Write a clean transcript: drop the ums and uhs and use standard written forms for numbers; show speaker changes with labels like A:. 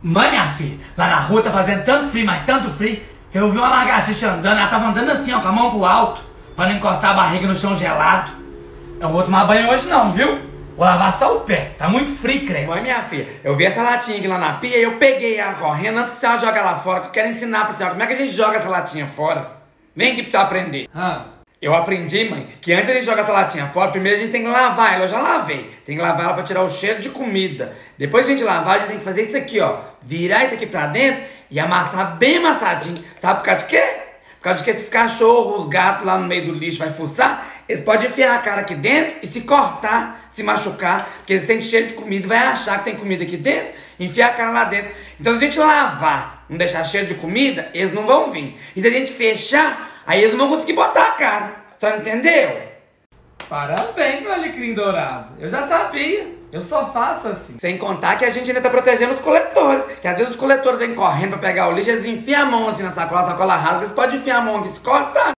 A: Mãe, minha filha, lá na rua tá fazendo tanto frio, mas tanto frio, que eu vi uma lagartixa andando, ela tava andando assim, ó, com a mão pro alto, pra não encostar a barriga no chão gelado. Eu não vou tomar banho hoje não, viu? Vou lavar só o pé, tá muito frio, creio.
B: Mãe, minha filha, eu vi essa latinha aqui lá na pia e eu peguei ela correndo antes que a senhora jogue ela fora, que eu quero ensinar pra senhora como é que a gente joga essa latinha fora. Vem aqui pra você aprender. Eu aprendi, mãe, que antes de jogar essa latinha fora, primeiro a gente tem que lavar ela. Eu já lavei. Tem que lavar ela pra tirar o cheiro de comida. Depois de a gente lavar, a gente tem que fazer isso aqui, ó. Virar isso aqui pra dentro e amassar bem amassadinho. Sabe por causa de quê? Por causa de que esses cachorros, os gatos lá no meio do lixo vai fuçar, eles podem enfiar a cara aqui dentro e se cortar, se machucar, porque eles sentem cheiro de comida, vai achar que tem comida aqui dentro, enfiar a cara lá dentro. Então se a gente lavar, não deixar cheiro de comida, eles não vão vir. E se a gente fechar, aí eles não vão conseguir botar a cara. Só entendeu?
A: Parabéns, meu alecrim dourado. Eu já sabia. Eu só faço assim.
B: Sem contar que a gente ainda tá protegendo os coletores. Que às vezes os coletores vêm correndo pra pegar o lixo, eles enfiam a mão assim na sacola, a sacola rasga, eles podem enfiar a mão aqui, se cortar.